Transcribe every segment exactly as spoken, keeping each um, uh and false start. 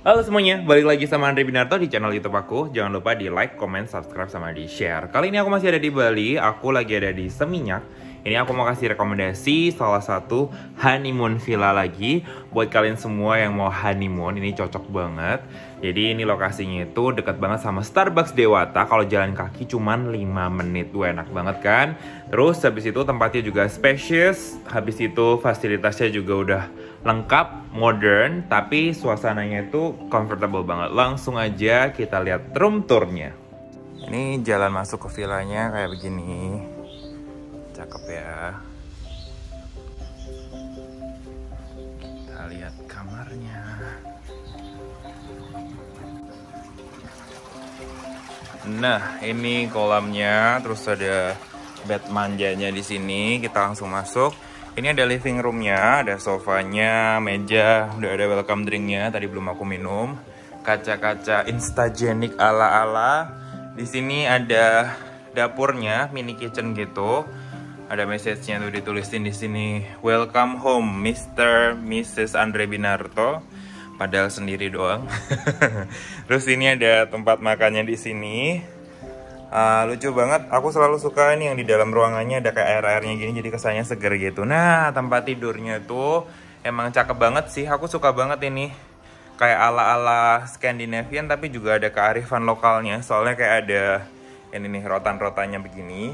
Halo semuanya, balik lagi sama Andre Binarto di channel YouTube aku. Jangan lupa di like, comment, subscribe, sama di share. Kali ini aku masih ada di Bali, aku lagi ada di Seminyak. Ini aku mau kasih rekomendasi salah satu honeymoon villa lagi. Buat kalian semua yang mau honeymoon, ini cocok banget. Jadi ini lokasinya itu dekat banget sama Starbucks Dewata. Kalau jalan kaki cuman lima menit, tuh enak banget kan. Terus habis itu tempatnya juga spacious. Habis itu fasilitasnya juga udah lengkap, modern, tapi suasananya itu comfortable banget. Langsung aja kita lihat room tournya. Ini jalan masuk ke villanya kayak begini. Cakep ya. Kita lihat kamarnya. Nah, ini kolamnya, terus ada bed manjanya di sini. Kita langsung masuk. Ini ada living roomnya, ada sofanya, meja, udah ada welcome drinknya. Tadi belum aku minum. Kaca-kaca instagenic ala-ala. Di sini ada dapurnya, mini kitchen gitu. Ada message-nya tuh ditulisin di sini. Welcome home, mister missus Andre Binarto. Padahal sendiri doang. Terus ini ada tempat makannya di sini. Uh, lucu banget, aku selalu suka ini yang di dalam ruangannya ada kayak air-airnya gini, jadi kesannya seger gitu. Nah, tempat tidurnya tuh emang cakep banget sih, aku suka banget ini. Kayak ala-ala Scandinavian tapi juga ada kearifan lokalnya, soalnya kayak ada ini nih, rotan-rotannya begini.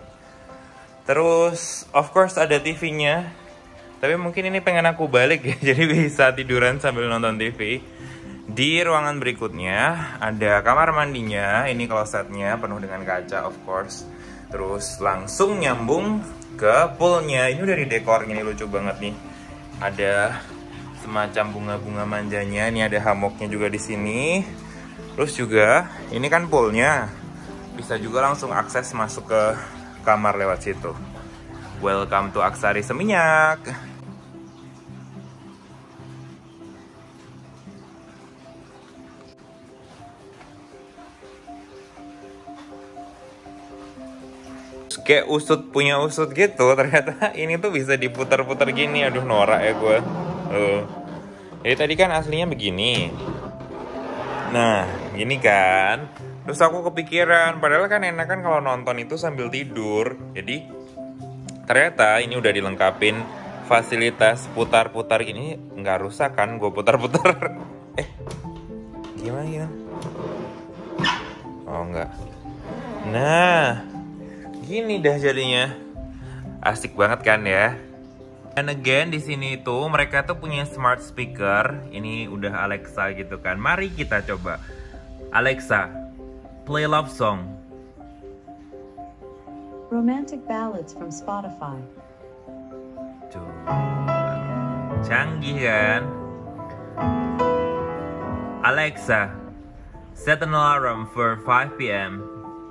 Terus, of course ada T V-nya. Tapi mungkin ini pengen aku balik ya, jadi bisa tiduran sambil nonton T V. Di ruangan berikutnya ada kamar mandinya. Ini klosetnya penuh dengan kaca, of course. Terus langsung nyambung ke poolnya. Ini udah di dekor, ini lucu banget nih. Ada semacam bunga-bunga manjanya. Ini ada hammocknya juga di sini. Terus juga ini kan poolnya, bisa juga langsung akses masuk ke kamar lewat situ. Welcome to Aksari Seminyak. Kayak usut punya usut gitu, ternyata ini tuh bisa diputar-putar gini. Aduh, norak ya gue. uh. Jadi tadi kan aslinya begini. Nah, gini kan. Terus aku kepikiran, padahal kan enak kan kalau nonton itu sambil tidur. Jadi ternyata ini udah dilengkapin fasilitas putar-putar ini. Nggak rusak kan gue putar-putar. Eh, gimana gimana? Oh enggak. Nah, gini dah jadinya. Asik banget kan ya. And again di sini tuh mereka tuh punya smart speaker. Ini udah Alexa gitu kan. Mari kita coba. Alexa, play love song. Romantic ballads from Spotify. Tuh. Canggih kan? Alexa, set an alarm for five p m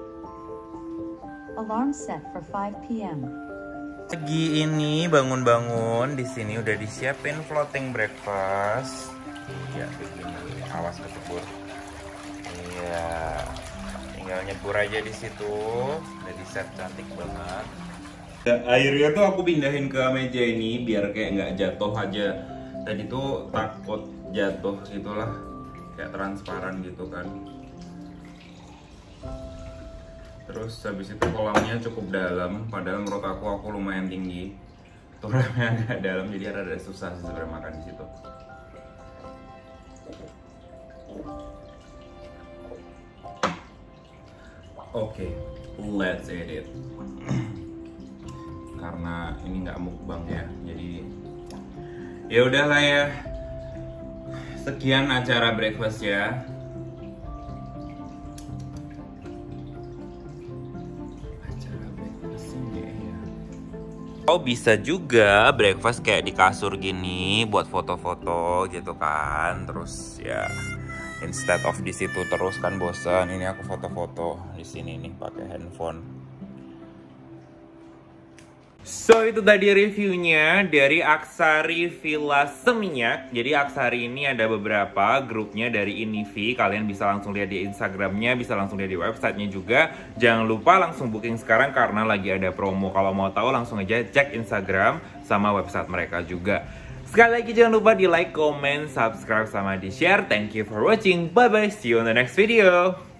Alarm set for five p m Pagi ini bangun-bangun, di sini udah disiapin floating breakfast. Ya, begini. Awas kecebur. Iya. Tinggal nyebur aja di situ. Udah di set cantik banget. Airnya tuh aku pindahin ke meja ini biar kayak nggak jatuh aja. Tadi tuh takut jatuh gitulah. Kayak transparan gitu kan. Terus habis itu kolamnya cukup dalam, padahal menurut aku aku lumayan tinggi. Turunnya agak dalam, jadi rada susah sih sebenarnya makan di situ. Oke, okay, let's eat it. Karena ini nggak mukbang ya, jadi ya udahlah ya. Sekian acara breakfast ya. Oh, bisa juga breakfast kayak di kasur gini buat foto-foto gitu kan. Terus ya instead of di situ terus kan bosan. Ini aku foto-foto di sini nih pakai handphone. So itu tadi reviewnya dari Aksari Villa Seminyak. Jadi Aksari ini ada beberapa grupnya dari Inivi. Kalian bisa langsung lihat di Instagramnya, bisa langsung lihat di websitenya juga. Jangan lupa langsung booking sekarang karena lagi ada promo. Kalau mau tahu langsung aja cek Instagram sama website mereka juga. Sekali lagi jangan lupa di like, comment, subscribe, sama di share. Thank you for watching. Bye bye. See you on the next video.